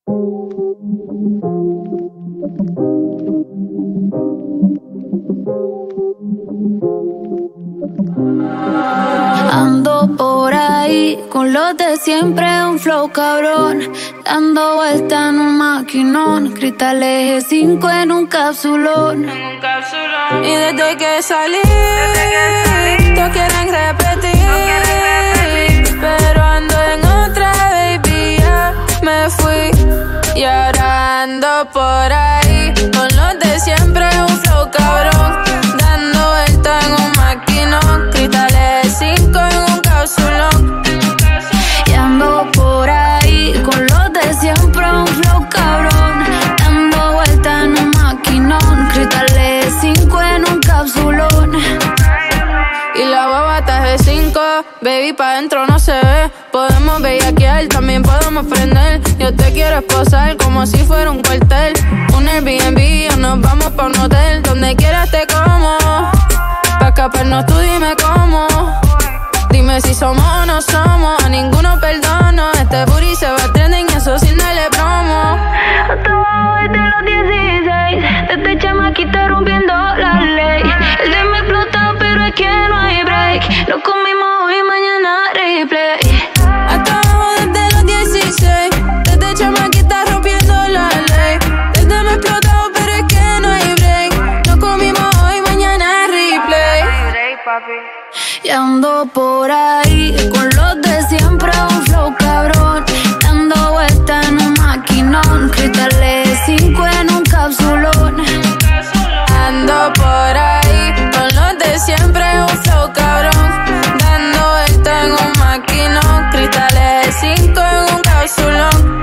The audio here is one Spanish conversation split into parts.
Ando por ahí con los de siempre, un flow cabrón, dando vuelta en un maquinón, cristal eje 5 en un capsulón. Y desde que salí, todos quieren repetir, pero ando en otra, baby, ya me fui. Y ahora ando por ahí con los de siempre, un flow cabrón, dando vuelta en un maquinón, cristales 5 en un capsulón. Y ando por ahí con los de siempre, un flow cabrón, dando vuelta en un maquinón, cristales 5 en un capsulón. Y la baba está de 5, baby, pa' dentro no se ve. Podemos bellaquear, también podemos prender. Yo te quiero esposar como si fuera un cuartel. Un Airbnb o nos vamos pa' un hotel. Donde quieras te como, pa' escaparnos tú dime cómo. Dime si somos o no somos, a ninguno perdono. Este booty se va a trending y eso sin darle promo. Hasta abajo desde los 16, desde chamaquita rompiendo la ley. El de me explotó pero es que no hay break. Lo comimos hoy, mañana replay. Hasta abajo desde los 16, desde chamaquita rompiendo la ley. Desde me explotado pero es que no hay break. Lo comimos hoy, mañana replay. Y ando por ahí con los de siempre, un flow cabrón, dando vuelta en un maquinón, cristales 5 en un capsulón. Ando por ahí con los de siempre, un flow cabrón, dando vuelta en un maquinón, cristales 5 en un capsulón.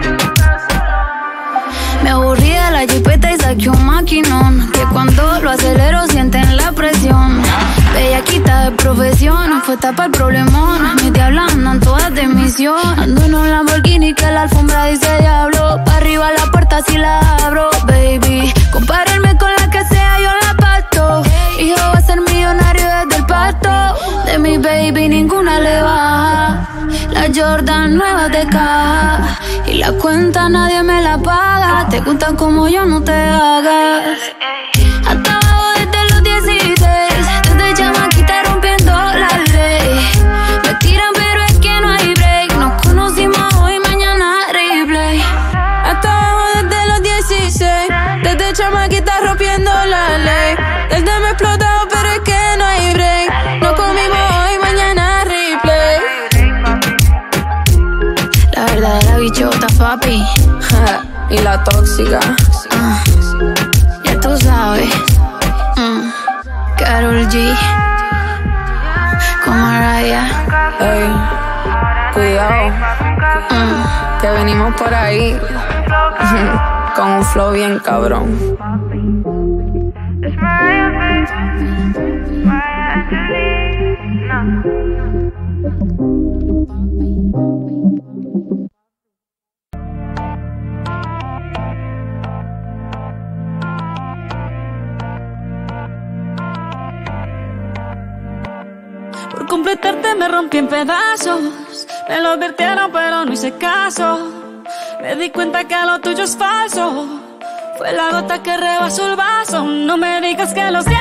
Me aburrí de la jipeta y saqué un maquinón, que cuando lo acelero sienten la presión. Bellaquita de profesión, no fue tapa el problemón. Mis diablas andan todas de misión. Ando en un Lamborghini que la alfombra dice diablo. Pa' arriba la puerta si la abro, baby. Compararme con la que sea, yo la parto. Hijo va a ser millonario desde el parto. De mi baby ninguna le baja. La Jordan nueva de caja. Y la cuenta nadie me la paga. Te gustan como yo, no te hagas. Hasta abajo desde los 16, desde chamaquita rompiendo la ley. Me tiran pero es que no hay break. Nos conocimos hoy, mañana replay. Hasta abajo desde los 16, desde chamaquita rompiendo la ley. Desde me explotado pero es que no hay break. Nos comimos hoy, mañana replay. La verdadera bichota, papi. Y la tóxica. Ya tú sabes. Karol G con Mariah. Ey, cuidado, que venimos por ahí con un flow bien cabrón. Por completarte me rompí en pedazos. Me lo advirtieron pero no hice caso. Me di cuenta que lo tuyo es falso. Fue la gota que rebasó el vaso. No me digas que lo sientes.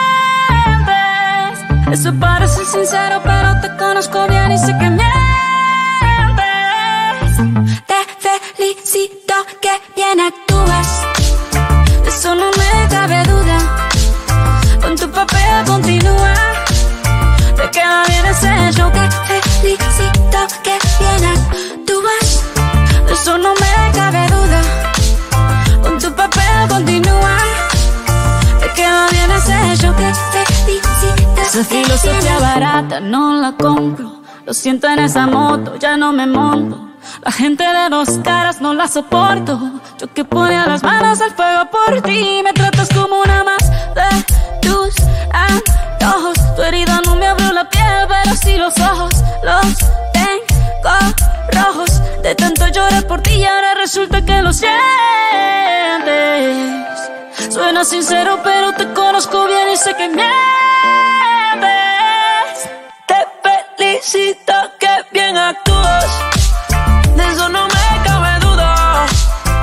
Eso parece sincero pero te conozco bien y sé que mientes. Te felicito que bien actúas. De eso no me cabe duda. Con tu papel continúa. Te queda bien ese show. Te felicito que bien actúas. De eso no me cabe duda. Con tu papel continúa. Te queda bien ese show. Te felicito. Esa filosofía barata no la compro. Lo siento en esa moto, ya no me monto. La gente de dos caras no la soporto. Yo que ponía las manos al fuego por ti. Me tratas como una más de tus antojos. Tu herida no me abrió la piel, pero sí los ojos. Los tengo rojos. De tanto lloré por ti y ahora resulta que lo sientes. Suena sincero, pero te conozco bien y sé que mientes. Te felicito que bien actúas. De eso no me cabe duda.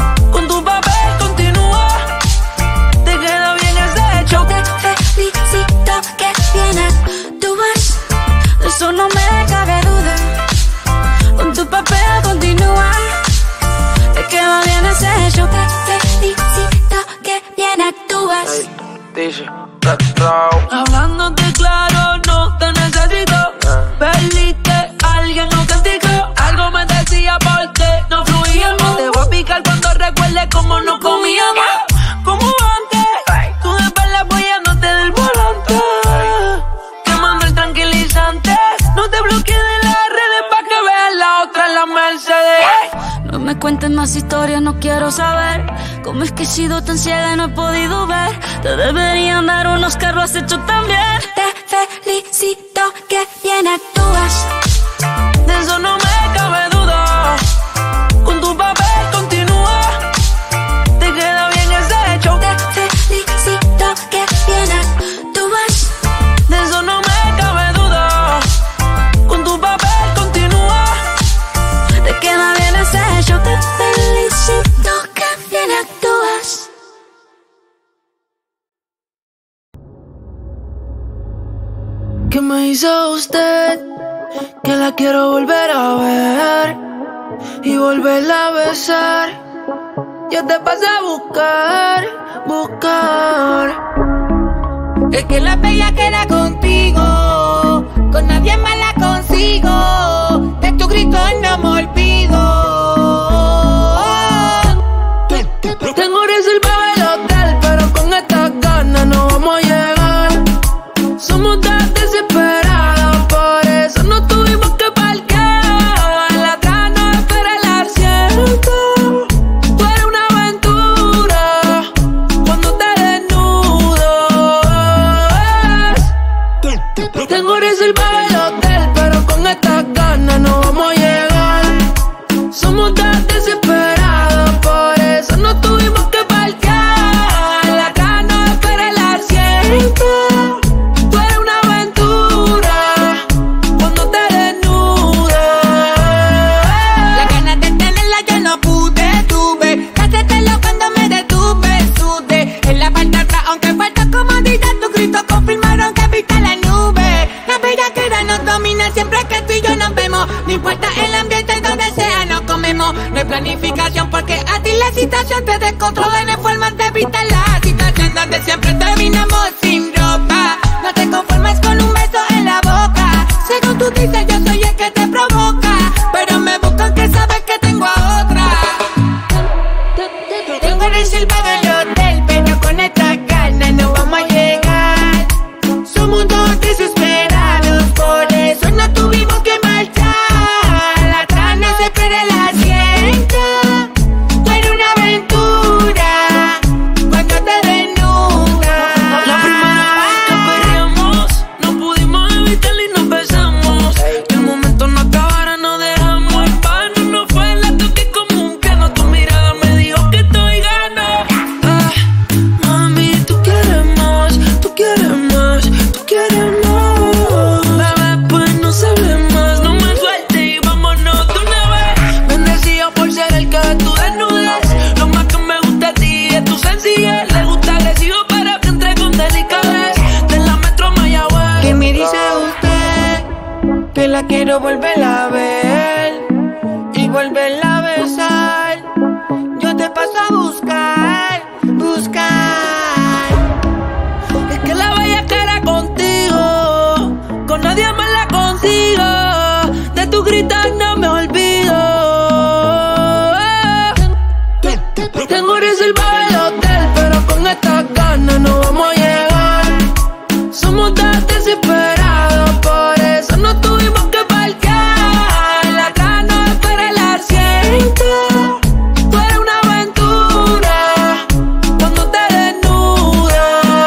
dice, retro. Hablándote claro, no te necesito. Perdiste a alguien auténtico. Algo me decía porque no fluíamos. Te voy a picar cuando recuerdes cómo nos comíamos. Como antes, tú de espalda apoyándote del volante. Quemando el tranquilizante. No te bloquees de las redes pa' que veas la otra en la Mercedes. No me cuentes más historias, no quiero saber cómo es que he sido tan ciega y no he podido ver. Te deberían dar unos que lo has hecho tan bien. Te felicito, que bien actúas. De eso no me cabe duda. Con tu papel continúa. Te queda bien ese show. Te felicito, que bien actúas. De eso no me cabe duda. Con tu papel continúa. Te queda bien ese show. Te felicito, que bien actúas. ¿Qué me hizo usted? Que la quiero volver a ver y volverla a besar. Yo te pasé a buscar. Es que la bella queda contigo, con nadie más la consigo. De tu grito no me olvido. Tengo reservado el hotel, pero con estas ganas no vamos a llegar. Somos tan desesperados, por eso no tuvimos que parquear. La atrás no espera el asiento. Tú eres una aventura cuando te desnudas. Tengo reservado el hotel, pero con estas ganas no vamos a llegar. Somos tan desesperados, por eso no tuvimos que parquear. La atrás no espera el asiento. Confirmaron que viste la nube. La bellaquera nos domina siempre que tú y yo nos vemos. No importa el ambiente donde sea, nos comemos. No hay planificación porque a ti la situación te descontrola. No hay forma de evitar la situación donde siempre terminamos sin ropa. No te conformes con un beso en la boca. Según tú dices, yo soy el que te provoca, pero me buscan que sabes que tengo a otra. Tengo reservado el hotel, pero con esta ganas no vamos a llegar. Somos dos desesperados, por eso no tuvimos que marchar. Atrás no se espera el asiento. Tú eres una aventura cuando te desnudas. La primera vez que perreamos, no pudimos evitarlo y nos besamos. Que el momento no acabara, no dejamos en vano. No fue el acto que común que no, tu mirada me dijo que estoy gano. Mami, tú quieres más, tú quieres más, tú quieres más. Bebé, pues no se hable más, no me sueltes y vámonos de una vez. Bendecido por ser el que de tu desnudez. Lo más que me gusta a ti es tu sencillez. Le gusta agresivo, pero que entre con delicadez. De la Metro Mayagüez. ¿Qué me dice usted? Que la quiero volver a ver y volverla a besar. Yo te paso a buscar. Es que la bella cara contigo, con nadie más la consigo. De tu gritar no me olvido. Tengo reservado el hotel, pero con estas ganas no vamos a llegar. Somos tan desesperados, por eso no tuvimos que parquear. La atrás no espera el asiento. Tú eres una aventura cuando te desnudas.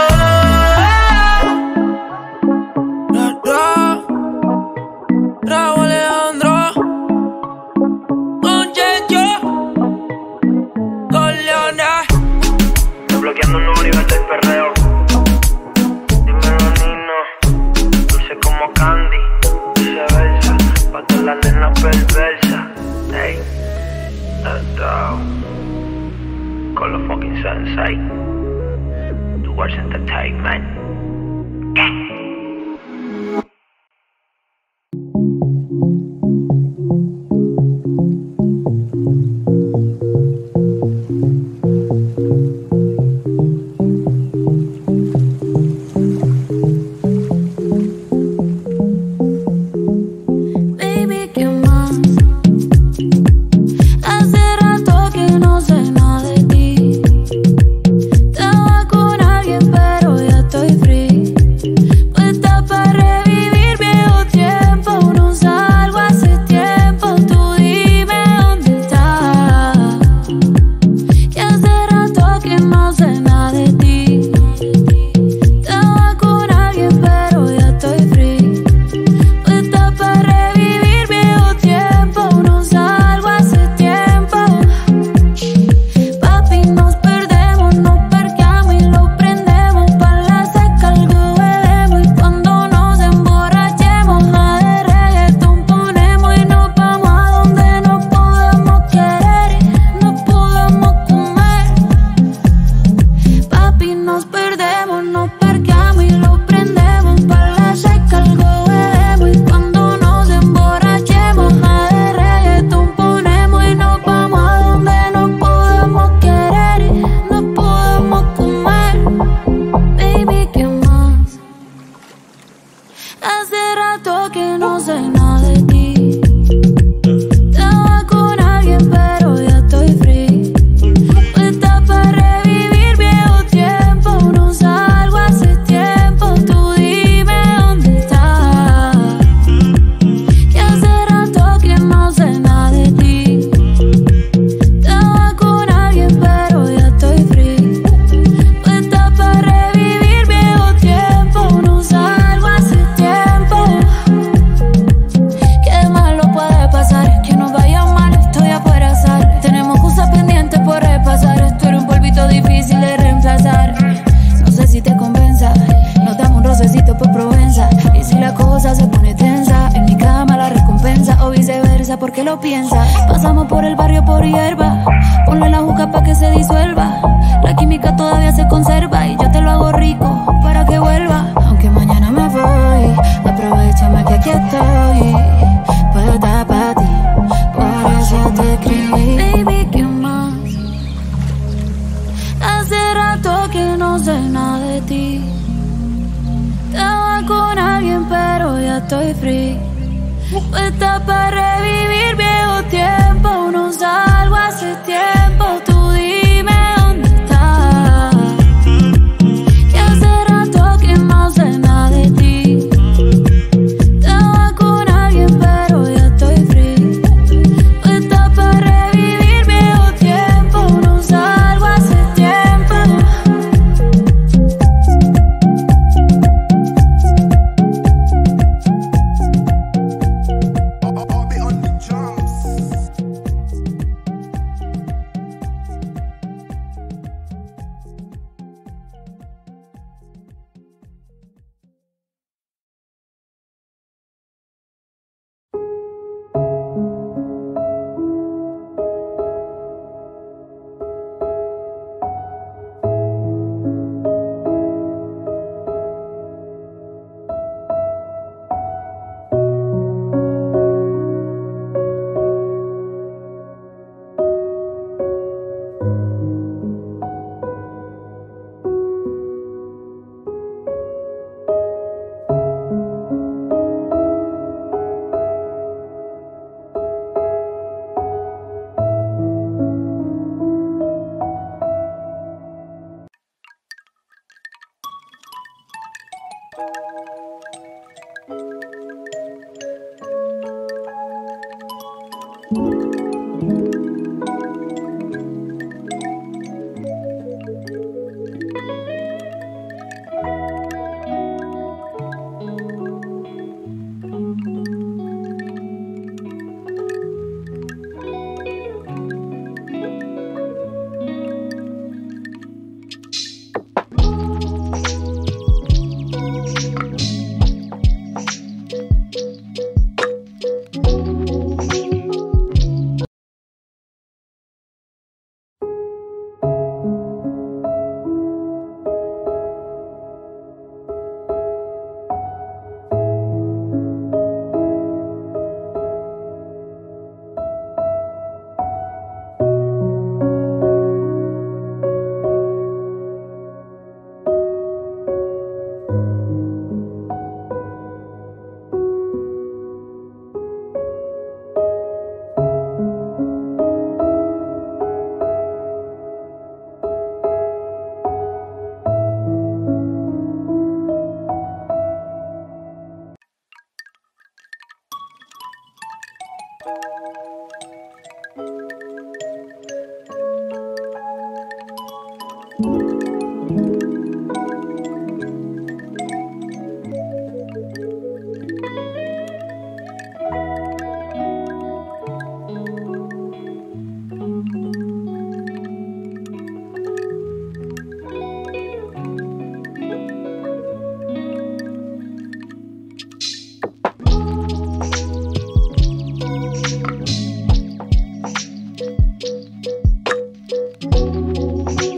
Raúl Alejandro, con Checho, con Leona. Bloqueando un nuevo nivel del perreo. Dímelo, Nino. Dulce como Candy, viceversa. Pa' todas las nenas perversas. Hey, let's go. Con los fucking sensei. Towards entertainment. ¿Qué? piensas. Pasamos por el barrio por hierba, ponle la juca pa' que se disuelva. La química todavía se conserva y yo te lo hago rico para que vuelva. Aunque mañana me voy, aprovechame que aquí estoy, puesta pa' ti, por eso te escribí. Baby, ¿qué más? Hace rato que no sé nada de ti. Estaba con alguien pero ya estoy free, puesta para revivir viejo tiempo. No salgo hace tiempo.